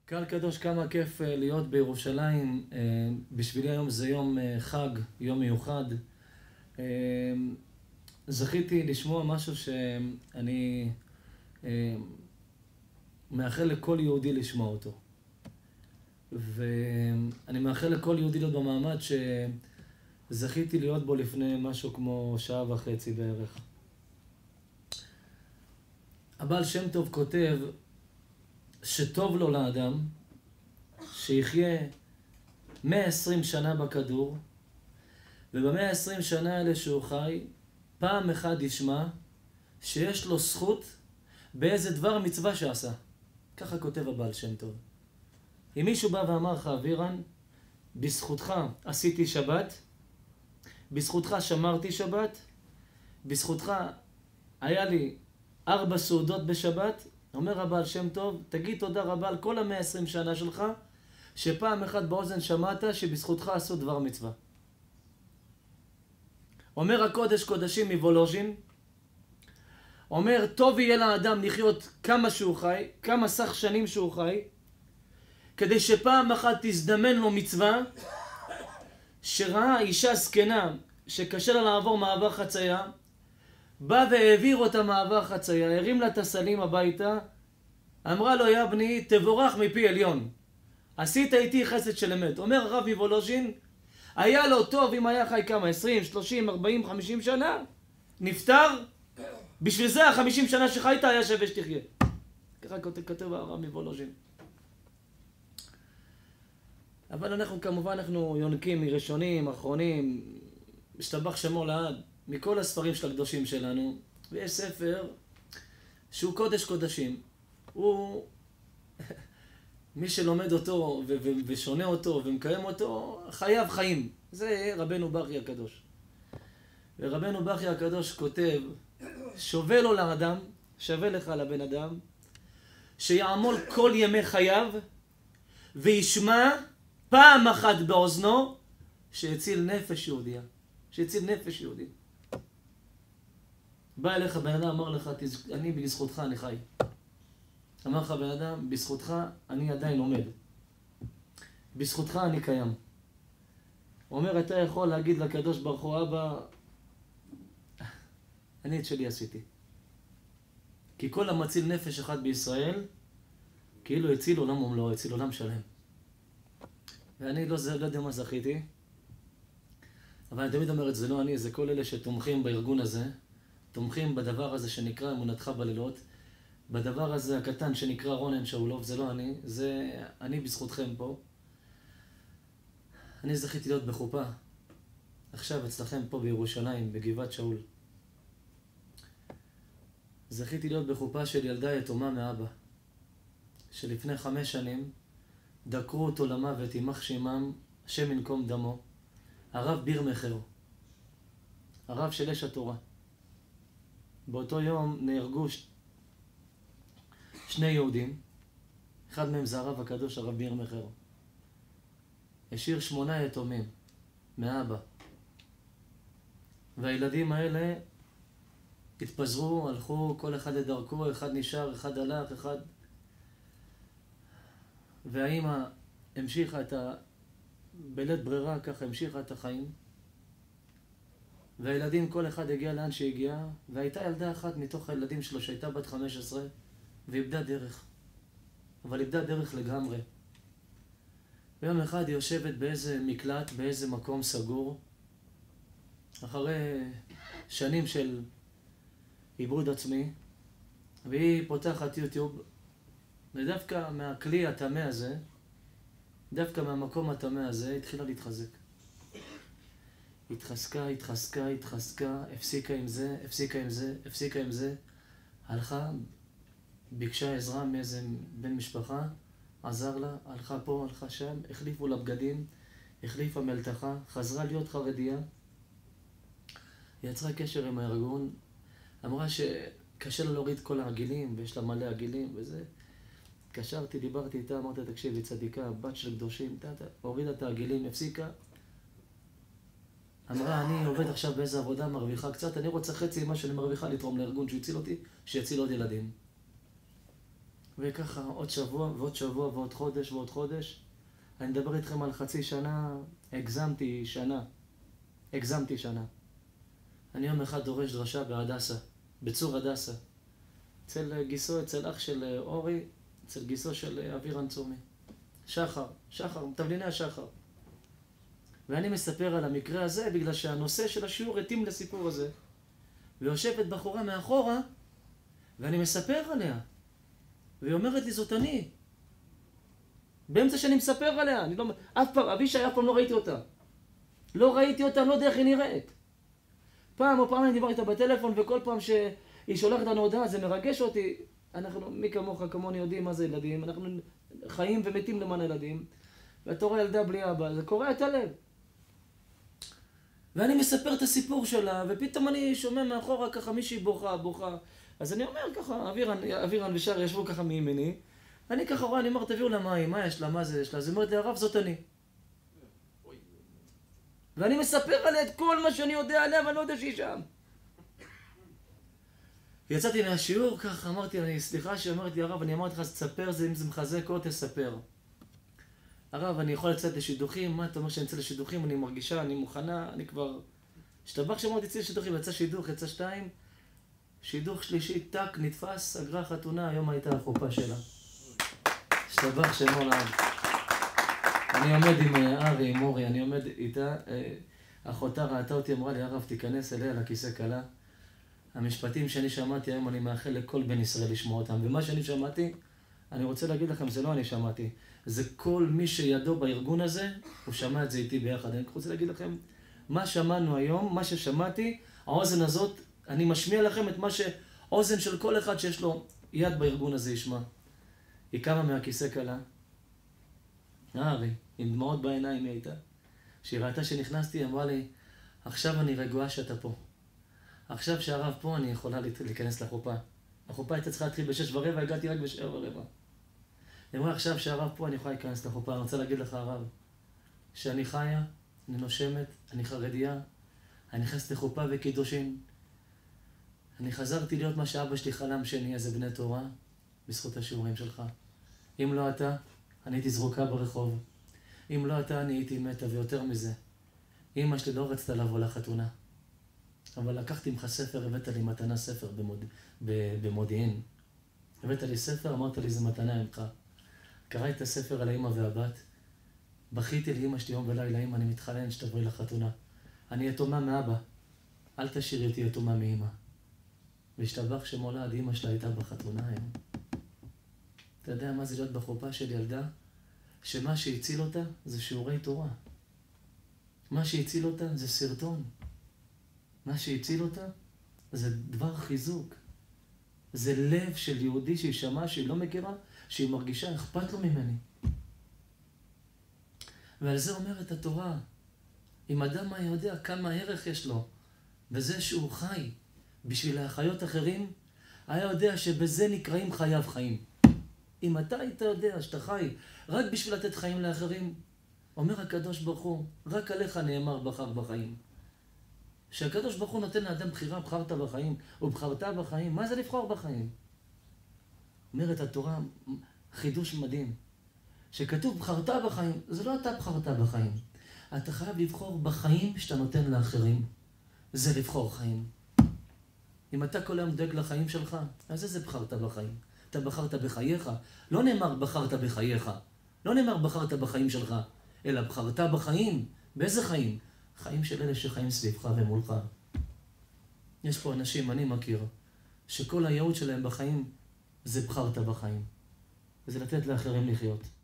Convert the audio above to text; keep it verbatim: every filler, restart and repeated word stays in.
קהל קדוש, כמה כיף להיות בירושלים. בשבילי היום זה יום חג, יום מיוחד. זכיתי לשמוע משהו שאני מאחל לכל יהודי לשמוע אותו. ואני מאחל לכל יהודי להיות במעמד שזכיתי להיות בו לפני משהו כמו שעה וחצי בערך. הבעל שם טוב כותב שטוב לו לאדם שיחיה מאה ועשרים שנה בכדור, ובמאה ועשרים שנה האלה שהוא חי, פעם אחד ישמע שיש לו זכות באיזה דבר מצווה שעשה. ככה כותב הבעל שם טוב. אם מישהו בא ואמר לך, אבירן, בזכותך עשיתי שבת, בזכותך שמרתי שבת, בזכותך היה לי ארבע סעודות בשבת, אומר הבעל שם טוב, תגיד תודה רבה על כל המאה ועשרים שנה שלך, שפעם אחת באוזן שמעת שבזכותך עשו דבר מצווה. אומר הקודש קודשים מוולוז'ין, אומר, טוב יהיה לאדם לחיות כמה שהוא חי, כמה סך שנים שהוא חי, כדי שפעם אחת תזדמן לו מצווה, שראה אישה זקנה שקשה לה לעבור מעבר חצייה, בא והעביר אותה מעבר חצייה, הרים לה את הסלים הביתה, אמרה לו, יא בני, תבורך מפי עליון. עשית איתי חסד של אמת. אומר הרב מוולוז'ין, היה לו טוב אם היה חי כמה, עשרים, שלושים, ארבעים, חמישים שנה, נפטר, בשביל זה החמישים שנה שחיית היה שווה שתחיה. ככה כותב הרב מוולוז'ין. אבל אנחנו כמובן, אנחנו יונקים מראשונים, אחרונים, משתבח שמו לעד, מכל הספרים של הקדושים שלנו, ויש ספר שהוא קודש קודשים. הוא, מי שלומד אותו ו- ו- ושונה אותו ומקיים אותו, חייב חיים. זה רבנו בכי הקדוש. ורבנו בכי הקדוש כותב, שווה לו לאדם, שווה לך לבן אדם, שיעמול כל ימי חייו, וישמע פעם אחת באוזנו, שהציל נפש יהודיה. שהציל נפש יהודי. בא אליך בן אדם, אמר לך, אני בזכותך אני חי. אמר לך בן אדם, בזכותך אני עדיין עומד. בזכותך אני קיים. אומר, אתה יכול להגיד לקדוש ברוך הוא, אבא, אני את שלי עשיתי. כי כל המציל נפש אחת בישראל, כאילו הציל עולם ומלואו, הציל עולם שלם. ואני לא, לא יודע מה זכיתי, אבל אני תמיד אומר את זה, לא אני, זה כל אלה שתומכים בארגון הזה, תומכים בדבר הזה שנקרא אמונתך בלילות, בדבר הזה הקטן שנקרא רונן שאולוב, זה לא אני, זה אני בזכותכם פה. אני זכיתי להיות בחופה, עכשיו אצלכם פה בירושלים, בגבעת שאול. זכיתי להיות בחופה של ילדה יתומה מאבא, שלפני חמש שנים דקרו אותו למוות, יימח שמם, השם ינקום דמו, הרב בירמכר, הרב של אש התורה. באותו יום נהרגו ש... שני יהודים, אחד מהם זה הרב הקדוש, הרב בירמכר. השאיר שמונה יתומים מאבא. והילדים האלה התפזרו, הלכו כל אחד לדרכו, אחד נשאר, אחד הלך, אחד... והאמא המשיכה את ה... בלית ברירה ככה המשיכה את החיים. והילדים, כל אחד הגיע לאן שהגיע, והייתה ילדה אחת מתוך הילדים שלו שהייתה בת חמש עשרה, ואיבדה דרך. אבל איבדה דרך לגמרי. ויום אחד היא יושבת באיזה מקלט, באיזה מקום סגור, אחרי שנים של עיבוד עצמי, והיא פותחת יוטיוב, ודווקא מהכלי הטמא הזה, דווקא מהמקום הטמא הזה, התחילה להתחזק. התחזקה, התחזקה, התחזקה, הפסיקה עם זה, הפסיקה עם זה, הפסיקה עם זה, הלכה, ביקשה עזרה מאיזה בן משפחה, עזר לה, הלכה פה, הלכה שם, החליפו לה בגדים, החליפה מלתחה, חזרה להיות חרדיה, יצרה קשר עם הארגון, אמרה שקשה לה להוריד כל העגילים, ויש לה מלא עגילים וזה. התקשרתי, דיברתי איתה, אמרתי, תקשיבי, צדיקה, בת של קדושים, הורידה את העגילים, הפסיקה. אמרה, אני עובד עכשיו באיזה עבודה, מרוויחה קצת, אני רוצה חצי מה שאני מרוויחה לתרום לארגון שיציל אותי, שיציל עוד ילדים. וככה עוד שבוע ועוד שבוע ועוד חודש ועוד חודש. אני מדבר איתכם על חצי שנה, הגזמתי שנה. הגזמתי שנה. אני יום אחד דורש דרשה בהדסה, בצור הדסה. אצל גיסו, אצל אח של אורי, אצל גיסו של אבירן צומי. שחר, שחר, תבליני השחר. ואני מספר על המקרה הזה בגלל שהנושא של השיעור התאים לסיפור הזה. ויושבת בחורה מאחורה, ואני מספר עליה. והיא אומרת לי, זאת אני. באמצע שאני מספר עליה. אני לא... אף פעם, אבישי, אף פעם לא ראיתי אותה. לא ראיתי אותה, לא יודע איך היא נראית. פעם או פעם אני דיבר איתה בטלפון, וכל פעם שהיא שולחת לנו הודעה, זה מרגש אותי. אנחנו, מי כמוך, כמוני, יודעים מה זה ילדים. אנחנו חיים ומתים למען ילדים. ואתה רואה ילדה בלי אבא, זה קורע את הלב. ואני מספר את הסיפור שלה, ופתאום אני שומע מאחורה ככה מישהי בוכה, בוכה. אז אני אומר ככה, אבירן, אבירן ושר ישבו ככה מימיני. אני ככה רואה, אני אומר, תביאו לה מים, מה יש לה, מה זה יש לה? אז היא אומרת לי, הרב, זאת אני. ואני מספר עליה את כל מה שאני יודע עליה, ואני לא יודע שהיא שם. יצאתי מהשיעור ככה, אמרתי, אני סליחה שאמרתי, הרב, אני אמרתי לך, תספר זה, אם זה מחזק או תספר. הרב, אני יכול לצאת לשידוכים, מה אתה אומר שאני אצא לשידוכים, אני מרגישה, אני מוכנה, אני כבר... השתבח שאמרתי, צא לשידוכים, יצא שידוך, יצא שתיים, שידוך שלישי, טק, נתפס, סגרה חתונה, היום הייתה החופה שלה. השתבח שמו לעד. אני עומד עם ארי, עם אורי, אני עומד איתה, אחותה ראתה אותי, אמרה לי, הרב, תיכנס אליה לכיסא קלה. המשפטים שאני שמעתי היום, אני מאחל לכל בן ישראל לשמוע אותם, ומה שאני שמעתי, אני רוצה להגיד לכם, זה לא אני שמעתי. זה כל מי שידו בארגון הזה, הוא שמע את זה איתי ביחד. אני רוצה להגיד לכם, מה שמענו היום, מה ששמעתי, האוזן הזאת, אני משמיע לכם את מה שאוזן של כל אחד שיש לו יד בארגון הזה ישמע. היא קמה מהכיסא קלה. ארי, עם דמעות בעיניים היא הייתה. כשהיא ראתה שנכנסתי, היא אמרה לי, עכשיו אני רגועה שאתה פה. עכשיו שהרב פה, אני יכולה להיכנס לחופה. החופה הייתה צריכה להתחיל בשש ורבע, הגעתי רק בשבע ורבע. היא אמרה, עכשיו שהרב פה, אני יכולה להיכנס לחופה. אני רוצה להגיד לך, הרב, שאני חיה, אני נושמת, אני חרדיה, אני נכנסת לחופה וקידושין. אני חזרתי להיות מה שאבא שלי חלם שאני איזה בני תורה, בזכות השיעורים שלך. אם לא אתה, אני הייתי זרוקה ברחוב. אם לא אתה, אני הייתי מתה, ויותר מזה. אמא שלי לא רצתה לבוא לחתונה. אבל לקחתי ממך ספר, הבאת לי מתנה ספר במוד... במודיעין. הבאת לי ספר, אמרת לי, זה מתנה ממך. קראתי את הספר על האמא והבת. בכיתי לאמא שלי יום ולילה, אמא, אני מתחנן שתבואי לחתונה. אני יתומה מאבא. אל תשאירי אותי יתומה מאמא. והשתבח שמולד, אמא שלה הייתה בחתונה היום. אתה יודע מה זה להיות בחופה של ילדה? שמה שהציל אותה זה שיעורי תורה. מה שהציל אותה זה סרטון. מה שהציל אותה זה דבר חיזוק. זה לב של יהודי שהיא שמעה, שהיא לא מכירה, שהיא מרגישה, אכפת לו ממני. ועל זה אומרת התורה, אם אדם היה יודע כמה ערך יש לו, בזה שהוא חי בשביל להחיות אחרים, היה יודע שבזה נקראים חייו חיים. אם אתה היית יודע שאתה חי רק בשביל לתת חיים לאחרים, אומר הקדוש ברוך הוא, רק עליך נאמר בחר בחיים. שהקדוש ברוך הוא נותן לאדם בחירה, בחרת בחיים, או בחרת בחיים. מה זה לבחור בחיים? אומרת התורה, חידוש מדהים. שכתוב בחרת בחיים, זה לא אתה בחרת בחיים. אתה חייב לבחור בחיים שאתה נותן לאחרים. זה לבחור חיים. אם אתה כל היום דואג לחיים שלך, אז איזה בחרת בחיים? אתה בחרת בחייך. לא נאמר בחרת בחייך. לא נאמר בחרת בחיים שלך, אלא בחרת בחיים. באיזה חיים? חיים של אלה שחיים סביבך ומולך. יש פה אנשים, אני מכיר, שכל הייעוד שלהם בחיים זה בחרת בחיים. זה לתת לאחרים לחיות.